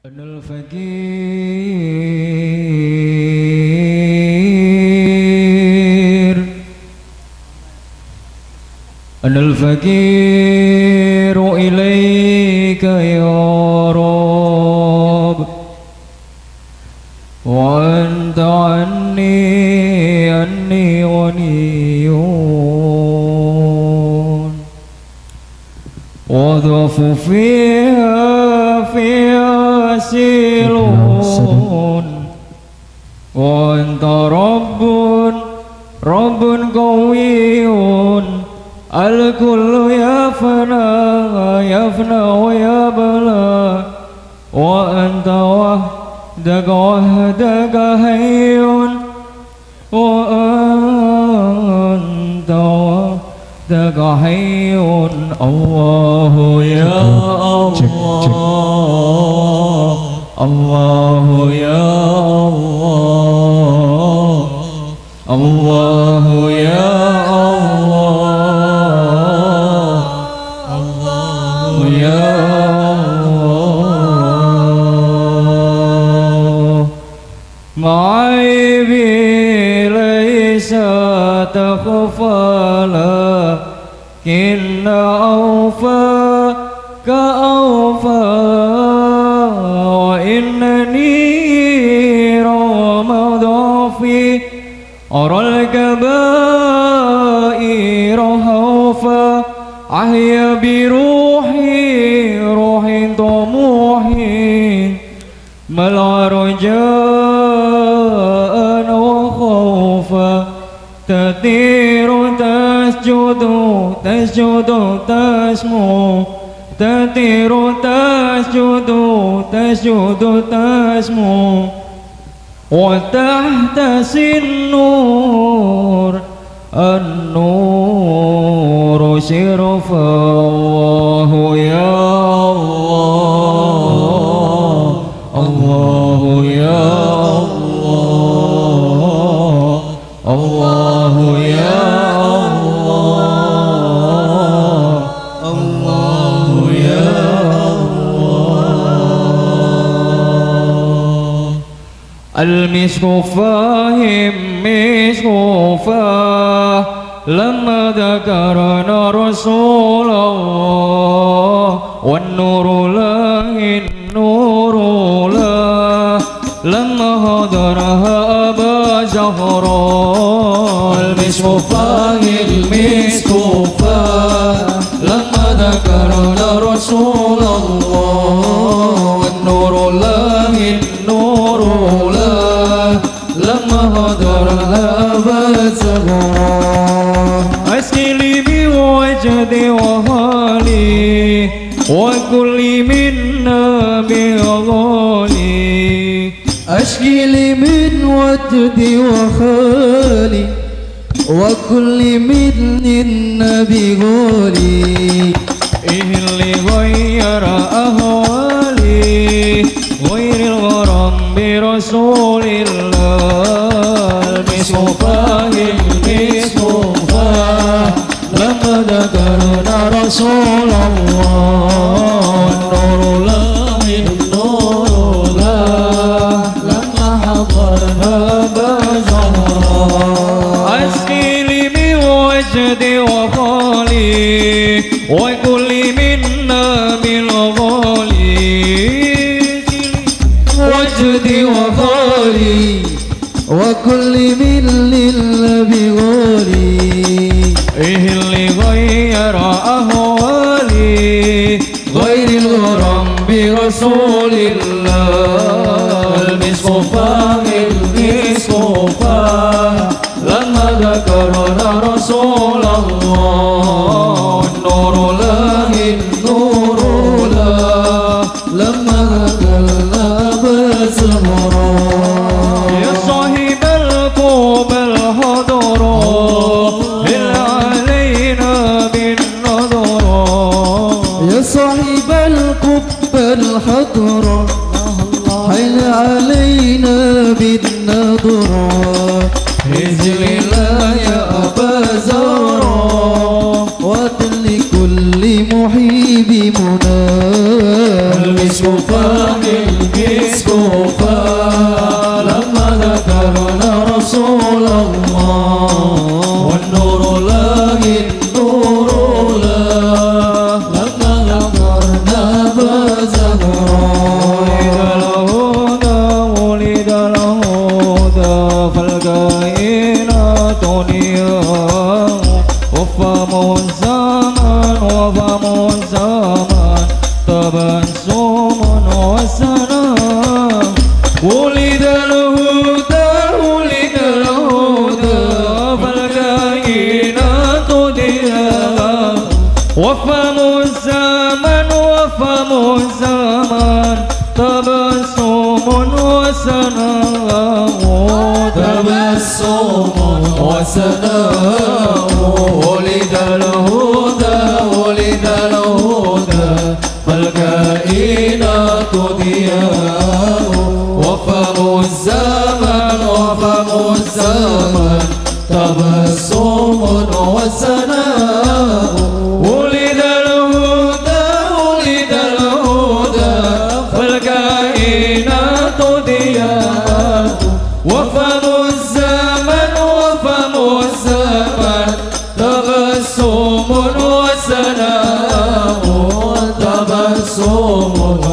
أنا الفقير أنا الفقير إليك يا رب وأنت عني غني وضعف فيها سيلون وأنت رب قوي الكل يفنى ويبلى وأنت وحدك حي وأنت وحدك حي الله يا الله الله يا الله الله يا الله الله يا الله معيبي ليس تخفى لكن أوفاك أوفى وإنني رغم ضعفي أرى الكبائر خوفا أحيا بروحي طموحي ملأ رجاء وخوفا تطير تسجد تسمو تطير تسجد تسمو وتحتسي النور شرفا الله يا الله الله يا الله الله يا الله الله يا الله المسك فاهم مسك فاه لما ذكرنا رسول الله والنور له النور له لما حضرها أبا زهراء المسك فاه المسك فاه لما ذكرنا رسول الله والنور له النور له لما حضرها أبا زهراء أسكلي بوجدي وحالي وكل منا بغالي أشكي لي من وجدي وخالي وكل من النبي غالي إيه اللي غير أهوالي غير الغرام برسول الله المصطفى المصطفى لما ذكرنا رسول الله النور له النور له لما حضرنا بزهراء أسقي لي من وجدي وخالي وكل منا بالغالي وجدي وخالي وكل من النبي غالي إيه اللي غير أهوالي غير الغرام برسول الله المصطفى المصطفى لما ذكرنا رسول الله النور له النور له لما ذكرنا بزهراء يا صاحب القوم الحضر هل علينا بالنظر يا صاحب القب الحضرة حل علينا بالنظرة هزل الله يا أبا زهراء وتل كل محيب منى المصطفى ولد الهدى فالكائنات ضياء وفم الزمان تبسم وسناء ولد الهدى فالكائنات ضياء وفم الزمان تبسم وسناء ولد الهدى فالكائنات ضياء وفم الزمان تبسم وسناء ولد الهدى فالكائنات ضياء وفم الزمان تبسم وسناء